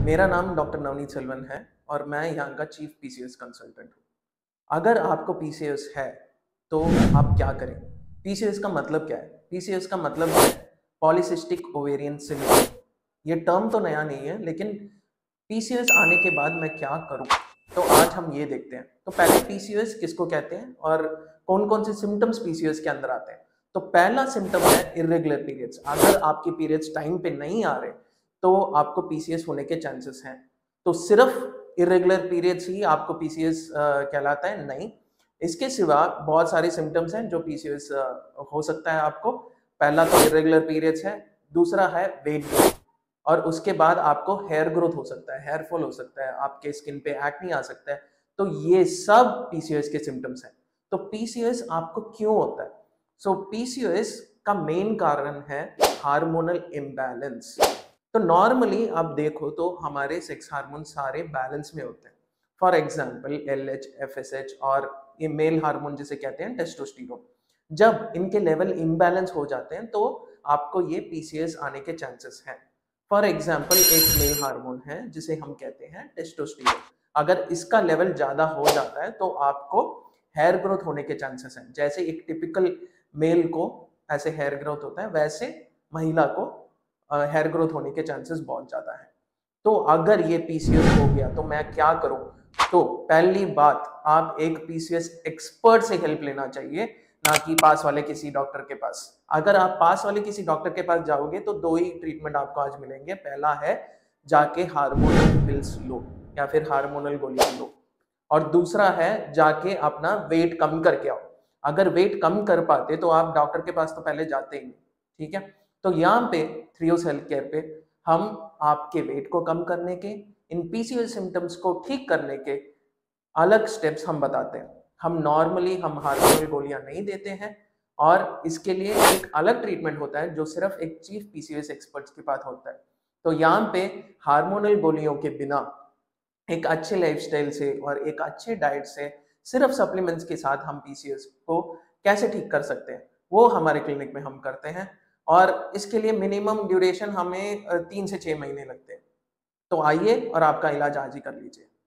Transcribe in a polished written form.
मेरा नाम डॉक्टर नवनीत सेल्वन है और मैं यहाँ का चीफ पीसीएस कंसल्टेंट हूँ। अगर आपको पीसीएस है, तो आप क्या करें? पीसीएस का मतलब क्या है? पीसीएस का मतलब है पॉलीसिस्टिक ओवेरियन सिंड्रोम। ये टर्म तो नया नहीं है, लेकिन पीसीएस आने के बाद मैं क्या करूँ? तो आज हम ये देखते हैं। तो पहले पीसीएस किसको कहते हैं और कौन-कौन से सिम्पटम्स पीसीएस के अंदर आते हैं? तो पहला सिम्पटम है इर्रेगुलर पीरियड्स। अगर आपके पीरियड्स टाइम पे नहीं आ रहे, तो आपको पीसीएस होने के चांसेस हैं। तो सिर्फ इर्रेगुलर पीरियड्स ही आपको पीसीएस कहलाता है? नहीं। इसके सिवा बहुत सारे सिम्पटम्स हैं जो पीसीएस हो सकता है आपको। पहला तो इर्रेगुलर पीरियड्स है, दूसरा है वेट गेन और उसके बाद आपको हेयर ग्रोथ हो सकता है, हेयर फॉल हो सकता है, आपके स्किन पे एक्ने आ सकता है। तो ये सब पीसीएस के सिम्पटम्स हैं। तो पीसीएस आपको क्यों होता है? सो पीसीओएस का मेन कारण है हार्मोनल इम्बैलेंस। तो नॉर्मली आप देखो तो हमारे सेक्स हार्मोन सारे बैलेंस में होते हैं। फॉर एग्जांपल एलएच, एफएसएच और ये मेल हार्मोन जिसे कहते हैं टेस्टोस्टेरोन। जब इनके लेवल इम्बैलेंस हो जाते हैं तो आपको ये पीसीएस आने के चांसेस हैं। फॉर एग्जांपल एक मेल हार्मोन है जिसे हम कहते हैं टेस्टोस्टेरोन। अगर इसका लेवल ज्यादा हो जाता है तो आपको हेयर ग्रोथ होने के चांसेस हैं। जैसे एक टिपिकल मेल को ऐसे हेयर ग्रोथ होता है, वैसे महिला को हेयर ग्रोथ होने के चांसेस बहुत ज्यादा है। तो अगर ये पीसीएस हो गया तो मैं क्या करूं? तो पहली बात, आप एक पीसीएस एक्सपर्ट से हेल्प लेना चाहिए, ना कि पास वाले किसी डॉक्टर के पास। अगर आप पास वाले किसी डॉक्टर के पास जाओगे तो दो ही ट्रीटमेंट आपको आज मिलेंगे। पहला है जाके हार्मोनल पिल्स लो या फिर हार्मोनल गोलियां लो, और दूसरा है जाके अपना वेट कम करके आओ। अगर वेट कम कर पाते तो आप डॉक्टर के पास तो पहले जाते ही नहीं। ठीक है? तो यहाँ पे थ्रियोस हेल्थ केयर पे हम आपके वेट को कम करने के, इन पीसीओएस सिम्टम्स को ठीक करने के अलग स्टेप्स हम बताते हैं। हम हार्मोनल गोलियां नहीं देते हैं, और इसके लिए एक अलग ट्रीटमेंट होता है जो सिर्फ एक चीफ पीसीओएस एक्सपर्ट्स के पास होता है। तो यहाँ पे हार्मोनल गोलियों के बिना एक अच्छे लाइफस्टाइल से और एक अच्छे डाइट से, सिर्फ सप्लीमेंट्स के साथ हम पीसीओएस को कैसे ठीक कर सकते हैं, वो हमारे क्लिनिक में हम करते हैं। और इसके लिए मिनिमम ड्यूरेशन हमें 3 से 6 महीने लगते हैं। तो आइए और आपका इलाज आज ही कर लीजिए।